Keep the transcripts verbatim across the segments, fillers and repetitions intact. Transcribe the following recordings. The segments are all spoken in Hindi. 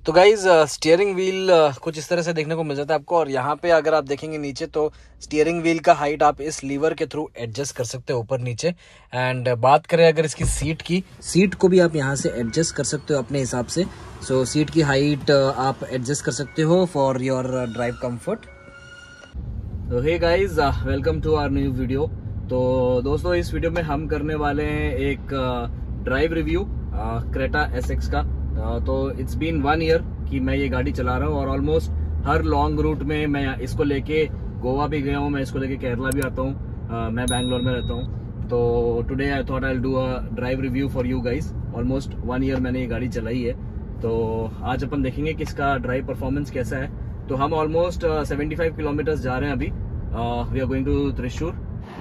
तो गाइज स्टीयरिंग व्हील कुछ इस तरह से देखने को मिल जाता है आपको। और यहाँ पे अगर आप देखेंगे नीचे तो स्टीयरिंग व्हील का हाइट आप इस लीवर के थ्रू एडजस्ट कर सकते हो ऊपर नीचे। एंड बात करें अगर इसकी सीट की, सीट को भी आप यहाँ से एडजस्ट कर सकते हो अपने हिसाब से। सो so, सीट की हाइट आप एडजस्ट कर सकते हो फॉर योर ड्राइव कंफर्ट। तो hey guys, welcome to our new video. तो दोस्तों, इस वीडियो में हम करने वाले हैं एक drive review Creta S X का। तो इट्स बीन वन ईयर कि मैं ये गाड़ी चला रहा हूँ और ऑलमोस्ट हर लॉन्ग रूट में मैं इसको लेके गोवा भी गया हूँ, मैं इसको लेके केरला भी आता हूँ। मैं बैंगलोर में रहता हूँ। तो today I thought I will do a drive review for you guys. Almost one year मैंने ये गाड़ी चलाई है। तो आज अपन देखेंगे कि इसका ड्राइव परफॉर्मेंस कैसा है। तो हम ऑलमोस्ट सेवेंटी फाइव किलोमीटर्स जा रहे हैं अभी। We are going to Thrissur.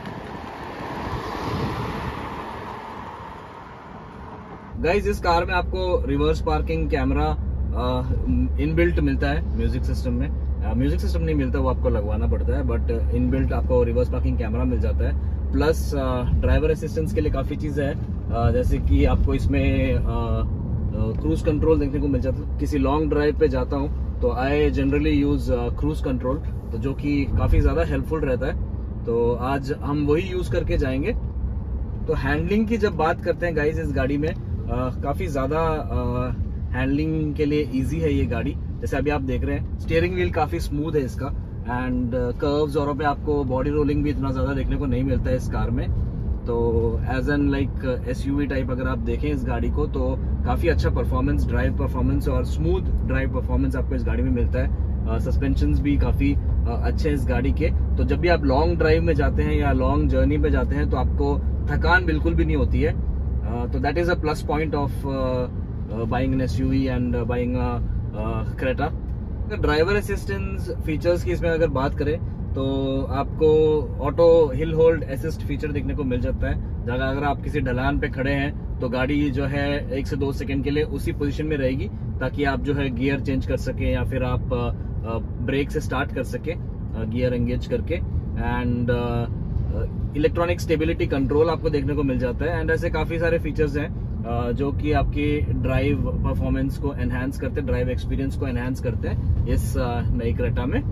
Guys, इस कार में आपको रिवर्स पार्किंग कैमरा इनबिल्ट मिलता है म्यूजिक सिस्टम में। म्यूजिक uh, सिस्टम नहीं मिलता, वो आपको लगवाना पड़ता है, बट इनबिल्ट आपको रिवर्स पार्किंग कैमरा मिल जाता है। प्लस ड्राइवर असिस्टेंस के लिए काफ़ी चीज़ें हैं, uh, जैसे कि आपको इसमें क्रूज कंट्रोल देखने को मिल जाता है। किसी लॉन्ग ड्राइव पे जाता हूँ तो I generally use cruise control, तो जो कि काफ़ी ज़्यादा हेल्पफुल रहता है। तो आज हम वही यूज़ करके जाएंगे। तो हैंडलिंग की जब बात करते हैं गाइज, इस गाड़ी में Uh, काफी ज्यादा हैंडलिंग uh, के लिए इजी है ये गाड़ी। जैसे अभी आप देख रहे हैं स्टीयरिंग व्हील काफी स्मूथ है इसका। एंड कर्व्स और पे आपको बॉडी रोलिंग भी इतना ज्यादा देखने को नहीं मिलता है इस कार में। तो as an like SUV type अगर आप देखें इस गाड़ी को, तो काफी अच्छा परफॉर्मेंस, ड्राइव परफॉर्मेंस और स्मूथ ड्राइव परफॉर्मेंस आपको इस गाड़ी में मिलता है। सस्पेंशंस uh, भी काफी uh, अच्छे हैं इस गाड़ी के। तो जब भी आप लॉन्ग ड्राइव में जाते हैं या लॉन्ग जर्नी पे जाते हैं तो आपको थकान बिल्कुल भी नहीं होती है। तो that is a plus point of buying an SUV and buying a Creta. Driver assistance features की इसमें अगर बात करें तो आपको auto hill hold assist feature देखने को मिल जाता है। जगह अगर आप किसी ढलान पे खड़े हैं तो गाड़ी जो है एक से दो सेकंड के लिए उसी पोजीशन में रहेगी, ताकि आप जो है गियर चेंज कर सकें या फिर आप ब्रेक uh, से स्टार्ट कर सकें गियर एंगेज करके। एंड इलेक्ट्रॉनिक स्टेबिलिटी कंट्रोल आपको देखने को मिल जाता है। एंड ऐसे काफी सारे फीचर्स हैं जो कि आपकी ड्राइव परफॉर्मेंस को एनहांस करते हैं, ड्राइव एक्सपीरियंस को एनहांस करते हैं इस नई क्रेटा में।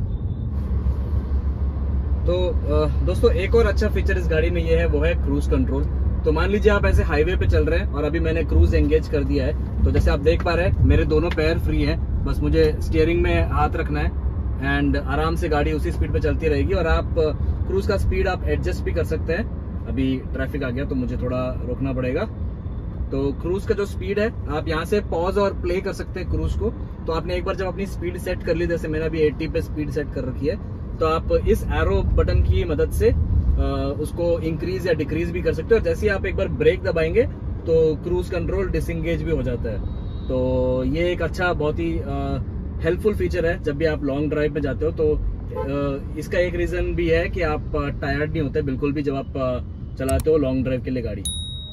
तो दोस्तों, एक और अच्छा फीचर इस गाड़ी में ये है, वो है क्रूज कंट्रोल। तो मान लीजिए आप ऐसे हाईवे पे चल रहे हैं और अभी मैंने क्रूज एंगेज कर दिया है। तो जैसे आप देख पा रहे हैं मेरे दोनों पैर फ्री हैं, बस मुझे स्टीयरिंग में हाथ रखना है एंड आराम से गाड़ी उसी स्पीड पे चलती रहेगी। और आप क्रूज का स्पीड आप एडजस्ट भी कर सकते हैं। अभी ट्रैफिक आ गया तो मुझे थोड़ा रोकना पड़ेगा। तो क्रूज का जो स्पीड है, आप यहाँ से पॉज और प्ले कर सकते हैं क्रूज को। तो आपने एक बार जब अपनी स्पीड सेट कर ली, जैसे मैंने अभी अस्सी पे स्पीड सेट कर रखी है, तो आप इस एरो बटन की मदद से उसको इंक्रीज या डिक्रीज भी कर सकते हो। और जैसे ही आप एक बार ब्रेक दबाएंगे तो क्रूज कंट्रोल डिसंगेज भी हो जाता है। तो ये एक अच्छा, बहुत ही हेल्पफुल फीचर है जब भी आप लॉन्ग ड्राइव पे जाते हो। तो इसका एक रीजन भी है कि आप टायर्ड नहीं होते बिल्कुल भी जब आप चलाते हो लॉन्ग ड्राइव के लिए गाड़ी।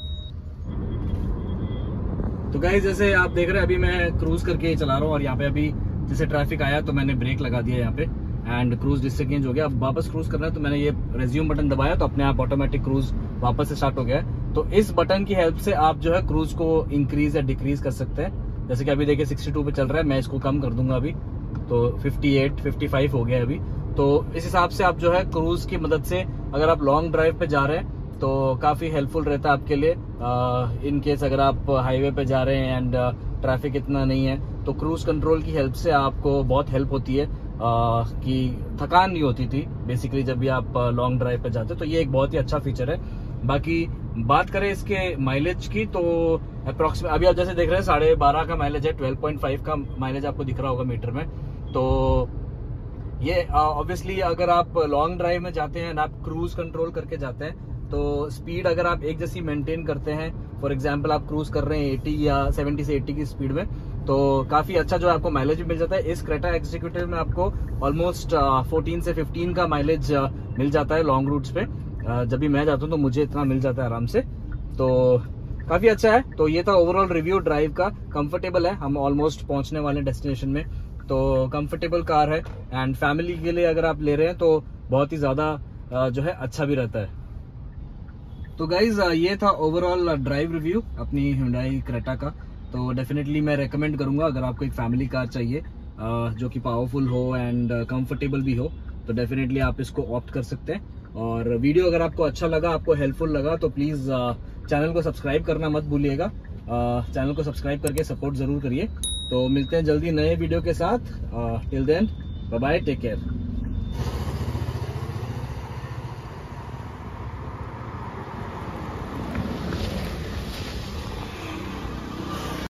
तो गाइस, जैसे आप देख रहे हैं अभी मैं क्रूज करके ही चला रहा हूँ और यहाँ पे अभी जैसे ट्रैफिक आया तो मैंने ब्रेक लगा दिया यहाँ पे एंड क्रूज डिसंगेज हो गया। अब वापस क्रूज करना है तो मैंने ये रेज्यूम बटन दबाया तो अपने आप ऑटोमेटिक क्रूज वापस से स्टार्ट हो गया है। तो इस बटन की हेल्प से आप जो है क्रूज को इंक्रीज या डिक्रीज कर सकते हैं। जैसे कि अभी देखिए बासठ पे चल रहा है, मैं इसको कम कर दूंगा अभी, तो अट्ठावन, पचपन हो गया अभी। तो इस हिसाब से आप जो है क्रूज की मदद से अगर आप लॉन्ग ड्राइव पे जा रहे हैं तो काफी हेल्पफुल रहता है आपके लिए। इन केस अगर आप हाईवे पे जा रहे हैं एंड ट्रैफिक इतना नहीं है तो क्रूज कंट्रोल की हेल्प से आपको बहुत हेल्प होती है, आ, कि थकान नहीं होती थी बेसिकली जब भी आप लॉन्ग ड्राइव पे जाते हो। तो ये एक बहुत ही अच्छा फीचर है। बाकी बात करें इसके माइलेज की तो अप्रोक्सीमेट अभी आप जैसे देख रहे हैं साढ़े बारह का माइलेज है, ट्वेल्व पॉइंट फाइव का माइलेज आपको दिख रहा होगा मीटर में। तो ये ऑब्वियसली अगर आप लॉन्ग ड्राइव में जाते हैं, आप क्रूज कंट्रोल करके जाते हैं, तो स्पीड अगर आप एक जैसी मेंटेन करते हैं, फॉर एग्जांपल आप क्रूज कर रहे हैं अस्सी या सत्तर से अस्सी की स्पीड में, तो काफी अच्छा जो है आपको माइलेज भी मिल जाता है। इस क्रेटा एग्जीक्यूटिव में आपको ऑलमोस्ट चौदह से पंद्रह का माइलेज मिल जाता है लॉन्ग रूट्स पे। जब भी मैं जाता हूँ तो मुझे इतना मिल जाता है आराम से, तो काफी अच्छा है। तो ये था ओवरऑल रिव्यू ड्राइव का। कंफर्टेबल है, हम ऑलमोस्ट पहुंचने वाले डेस्टिनेशन में, तो कंफर्टेबल कार है एंड फैमिली के लिए अगर आप ले रहे हैं तो बहुत ही ज्यादा जो है अच्छा भी रहता है। तो गाइज, ये था ओवरऑल ड्राइव रिव्यू अपनी Hyundai क्रेटा का। तो डेफिनेटली मैं रेकमेंड करूंगा, अगर आपको एक फैमिली कार चाहिए जो कि पावरफुल हो एंड कंफर्टेबल भी हो, तो डेफिनेटली आप इसको ऑप्ट कर सकते हैं। और वीडियो अगर आपको अच्छा लगा, आपको हेल्पफुल लगा, तो प्लीज़ चैनल को सब्सक्राइब करना मत भूलिएगा। चैनल को सब्सक्राइब करके सपोर्ट ज़रूर करिए। तो मिलते हैं जल्दी नए वीडियो के साथ। Till then bye bye, take care.